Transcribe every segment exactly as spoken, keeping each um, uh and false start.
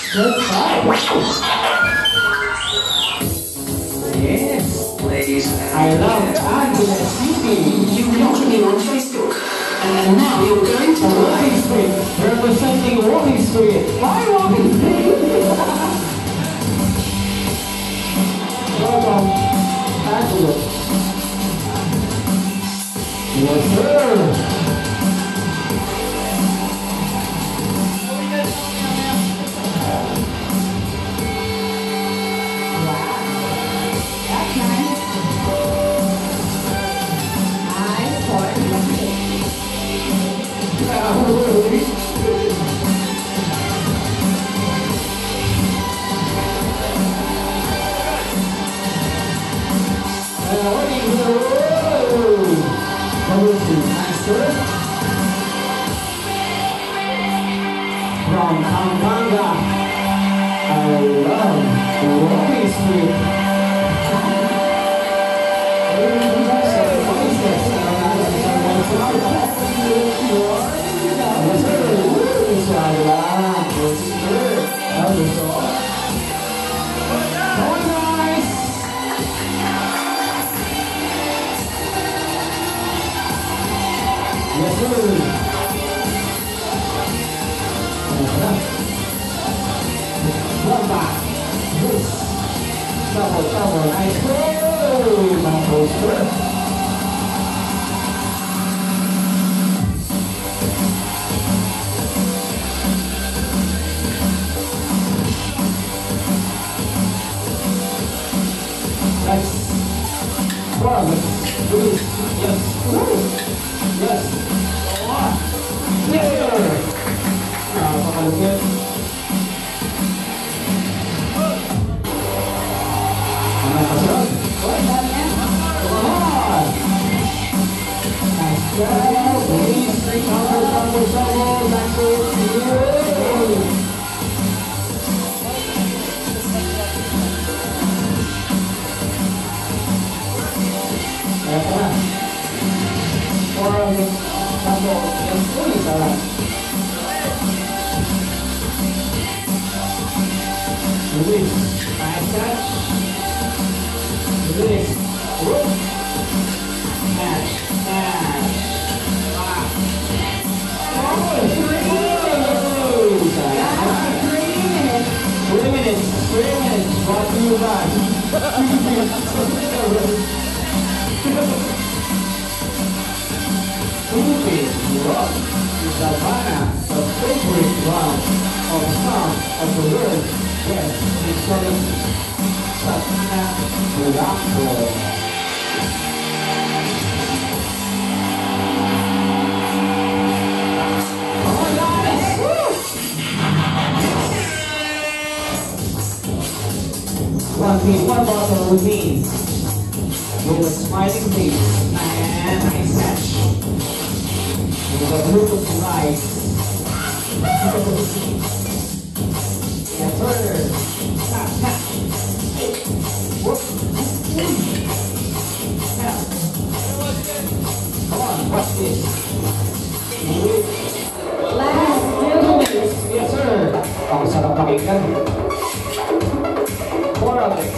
Good fight. Yes. Ladies and I love Angela City. You're watching me on Facebook. And now you're going to Walking Street. Representing Walking Street. Hi, Walking Street. Welcome, Angela. Yes, sir. From Pampanga, I love Walking Street. Yes, sir. One back. This. Double, double. Nice throw. Now poster. Nice. One. Two. Yes. Woo. Yes. Flair. Now, pakalugit. Release. Nice touch. Release. Whoop. Match. Match. Ah. Oh, three minutes. Three minutes. Three minutes. Brought to you by Philippine rock is Havana, the favorite round of song of the world. Yes, it's called Savannah Rock. One piece, one bottle with me. With a smiling face. And nice catch. With a group of lights. Yeah, further. Tap, tap. Whoop. Tap. Come on, watch this. Last two minutes. Yes, sir. Ang sarap pakinggan. Four of it.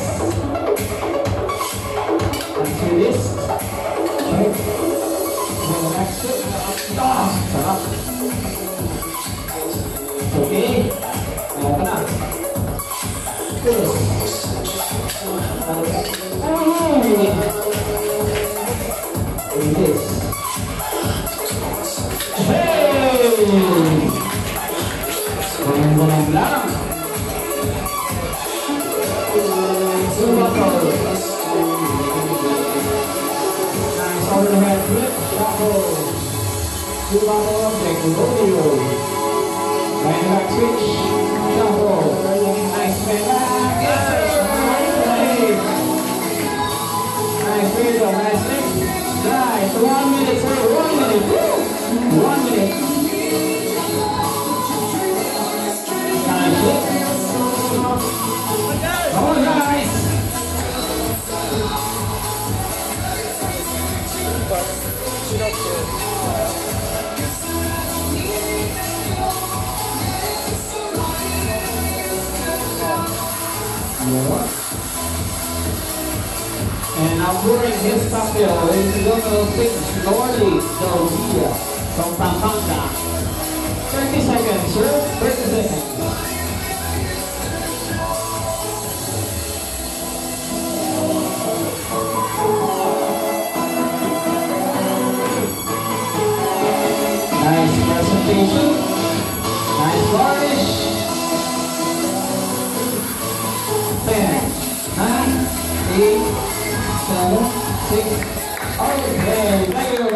Let's do this. Okay. Then the next step. Ah, sarap. Okay. Ayan ka na. Good. Oh, do this. Hey! Ganun-ganun lang. Two buckles. Nice overhead flip, shuffle. Two buckles, take the Gaudia. Right back switch, shuffle. Nice man back, yes sir! Nice play! Nice freedom, nice thing. Nice, one minute sir, one minute. One minute. Nice flip. Come on guys! More. And now pouring his cocktail, ladies and gentlemen, six Norley Gaudia from Pampanga. thirty seconds, sir. thirty seconds. Nice presentation. Nice flourish. ten, nine, eight, seven, six,